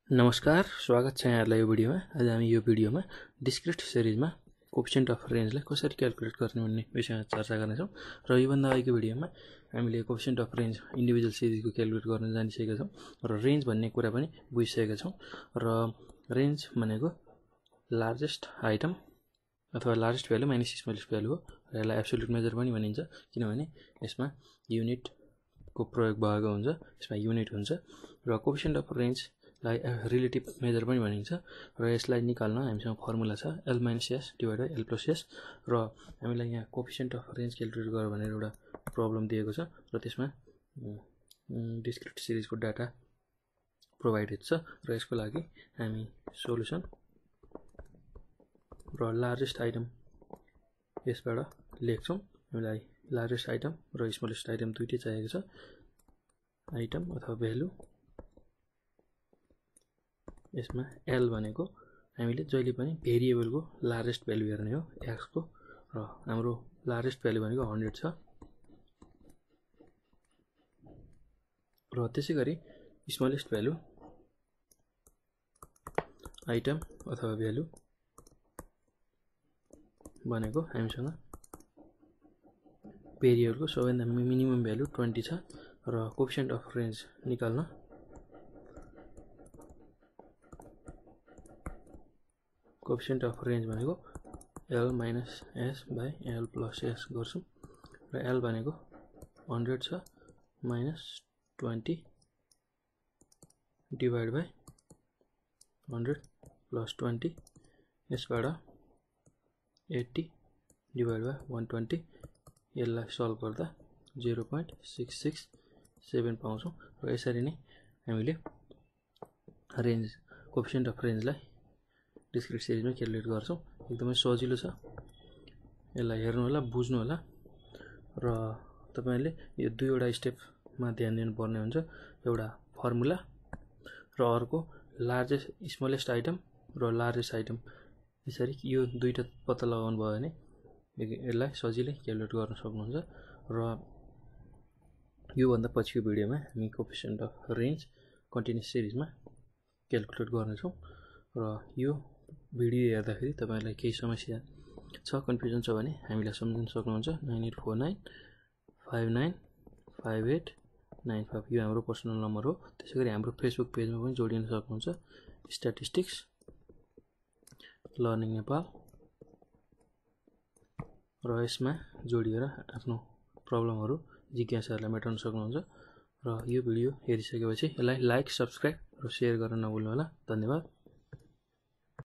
नमस्कार, स्वागत छ यहाँहरुलाई यो भिडियोमा। आज हामी यो भिडियोमा डिस्क्रिट सिरिजमा कोएफिसिएन्ट अफ रेन्जलाई कसरी क्याल्कुलेट गर्ने भन्ने विषयमा चर्चा गर्नेछौँ। र योभन्दा अगाडिको भिडियोमा हामीले कोएफिसिएन्ट अफ रेन्ज इन्डिभिजुअल सिरिजको क्याल्कुलेट गर्न जानिसकेका छौँ र रेन्ज भन्ने कुरा पनि बुझिसकेका छौँ। र रेन्ज भनेको लार्जेस्ट आइटम अथवा largest value minus smallest value हो र यसलाई एब्सोल्युट मेजर पनि भनिन्छ, किनभने यसमा युनिटको प्रयोग भएको हुन्छ, यसमा युनिट हुन्छ। र कोएफिसिएन्ट अफ रेन्ज लाई रिलेटिभ मेजर पनि भनिन्छ र यसलाई निकाल्न हामीसँग फर्मुला छ L - S divide by L + S। र हामीलाई यहाँ कोएफिसिएन्ट अफ रेन्ज क्याल्कुलेट गर भनेर एउटा प्रब्लम दिएको छ र त्यसमा डिस्क्रिट सिरिजको डाटा प्रोभाइडेड छ र यसको लागि हामी सोलुसन र लार्जेस्ट आइटम यसबाट लेख्छौँ। हामीलाई लार्जेस्ट आइटम र स्मलेस्ट आइटम दुईटै चाहिएको छ। आइटम अथवा भ्यालु यसमा L भनेको हामीले जहिले पनि भेरिएबलको लार्जेस्ट भ्यालु हेर्ने हो x को, र हाम्रो लार्जेस्ट भ्यालु भनेको 100 छ। र त्यसैगरी स्मलेस्ट भ्यालु आइटम अथवा भ्यालु भनेको हामीसँग भेरिएबलको सबैभन्दा मिनिमम भ्यालु 20 छ। र कोएफिसिएन्ट अफ रेन्ज निकाल्न कोएफिसिएन्ट अफ रेन्ज भनेको L - S by L + S गर्छौं र L भनेको 100 छ -20 डिभाइड बाइ 100 + 20 यसबाट 80 डिभाइड बाइ 120 यसलाई सल्भ गर्दा 0.667 पाउँछौं। र यसरी नै हामीले रेन्ज कोएफिसिएन्ट अफ रेन्जलाई डिस्क्रिट सिरिजमा क्याल्कुलेट गर्छौं। एकदमै सजिलो छ, यसलाई हेर्नु होला, बुझ्नु होला। र तपाईहरुले यो दुईवटा स्टेपमा ध्यान दिनुपर्ने हुन्छ। एउटा फर्मुला र अर्को लार्जेस्ट स्मलेस्ट आइटम र लार्जेस्ट आइटम। यसरी यो दुईटा पत्ता लगाउनु भयो भने यसलाई सजिलै क्याल्कुलेट गर्न सक्नुहुन्छ। र यो भन्दा पछिको भिडियोमा हामी कोएफिसिएन्ट अफ रेन्ज कन्टिन्युअस सिरिजमा क्याल्कुलेट गर्नेछौँ। र यो भिडियो हेर्दाखेरि तपाईहरुलाई केही समस्या छ, कन्फ्युजन छ भने हामीलाई सम्झाउन सक्नुहुन्छ। 9849595895 यो हाम्रो पर्सनल नम्बर हो। त्यसैगरी हाम्रो फेसबुक पेजमा पनि जोडिन सक्नुहुन्छ, स्ट्याटिस्टिक्स लर्निङ नेपाल। र यसमा जोडिएर आफ्नो प्रब्लमहरु जिज्ञासाहरुलाई मेटाउन सक्नुहुन्छ। र यो भिडियो हेरिसकेपछि यसलाई लाइक, सब्स्क्राइब र शेयर गर्न नभुल्नु होला। धन्यवाद।